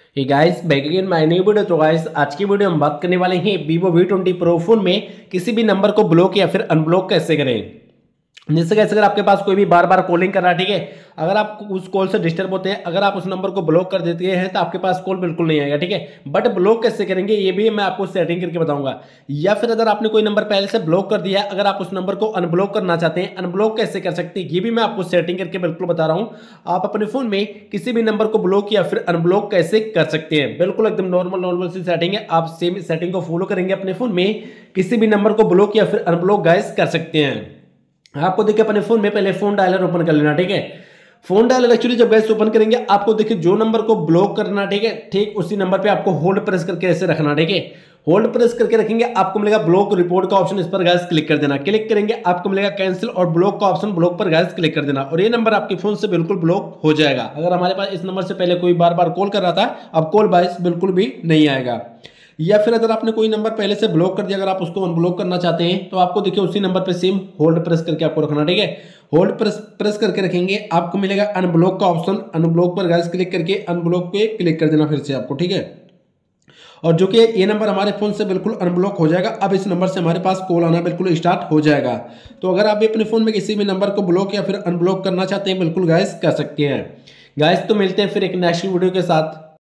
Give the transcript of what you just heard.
Hey guys, back again my new video. तो guys, आज की वीडियो हम बात करने वाले हैं Vivo V20 Pro फोन में किसी भी नंबर को ब्लॉक या फिर अनब्लॉक कैसे करें। जैसे कैसे, अगर आपके पास कोई भी बार बार कॉलिंग कर रहा है, ठीक है, अगर आप उस कॉल से डिस्टर्ब होते हैं, अगर आप उस नंबर को ब्लॉक कर देते हैं तो आपके पास कॉल बिल्कुल नहीं आएगा, ठीक है। बट ब्लॉक कैसे करेंगे ये भी मैं आपको सेटिंग करके बताऊंगा। या फिर अगर आपने कोई नंबर पहले से ब्लॉक कर दिया है, अगर आप उस नंबर को अनब्लॉक करना चाहते हैं, अनब्लॉक कैसे कर सकते हैं ये भी मैं आपको सेटिंग करके बिल्कुल बता रहा हूँ। आप अपने फोन में किसी भी नंबर को ब्लॉक या फिर अनब्लॉक कैसे कर सकते हैं, बिल्कुल एकदम नॉर्मल सी सेटिंग है। आप सेम सेटिंग को फॉलो करेंगे, अपने फोन में किसी भी नंबर को ब्लॉक या फिर अनब्लॉक गाइस कर सकते हैं। आपको देखिए अपने फोन में पहले फोन डायलर ओपन कर लेना, ठीक है। फोन डायलर एक्चुअली जब गैस ओपन करेंगे, आपको देखिए जो नंबर को ब्लॉक करना, ठीक है, ठीक उसी नंबर पे आपको होल्ड प्रेस करके ऐसे रखना, ठीक है। होल्ड प्रेस करके रखेंगे, आपको मिलेगा ब्लॉक रिपोर्ट का ऑप्शन, इस पर गैस क्लिक कर देना। क्लिक करेंगे आपको मिलेगा कैंसिल और ब्लॉक का ऑप्शन, ब्लॉक पर गैस क्लिक कर देना और ये नंबर आपके फोन से बिल्कुल ब्लॉक हो जाएगा। अगर हमारे पास इस नंबर से पहले कोई बार बार कॉल कर रहा था, अब कॉल बाइस बिल्कुल भी नहीं आएगा। या फिर अगर आपने कोई नंबर पहले से ब्लॉक कर दिया, अगर आप उसको अनब्लॉक करना चाहते हैं तो आपको देखिए उसी नंबर पे सेम होल्ड प्रेस करके आपको रखना, ठीक है। होल्ड प्रेस करके रखेंगे, आपको मिलेगा अनब्लॉक का ऑप्शन, अनब्लॉक पर गाइस क्लिक करके अनब्लॉक पे क्लिक कर देना फिर से आपको, ठीक है। और जो कि ये नंबर हमारे फोन से बिल्कुल अनब्लॉक हो जाएगा। अब इस नंबर से हमारे पास कॉल आना बिल्कुल स्टार्ट हो जाएगा। तो अगर आप भी अपने फोन में किसी भी नंबर को ब्लॉक या फिर अनब्लॉक करना चाहते हैं, बिल्कुल गाइस कर सकते हैं। गाइस तो मिलते हैं फिर एक नेक्स्ट वीडियो के साथ।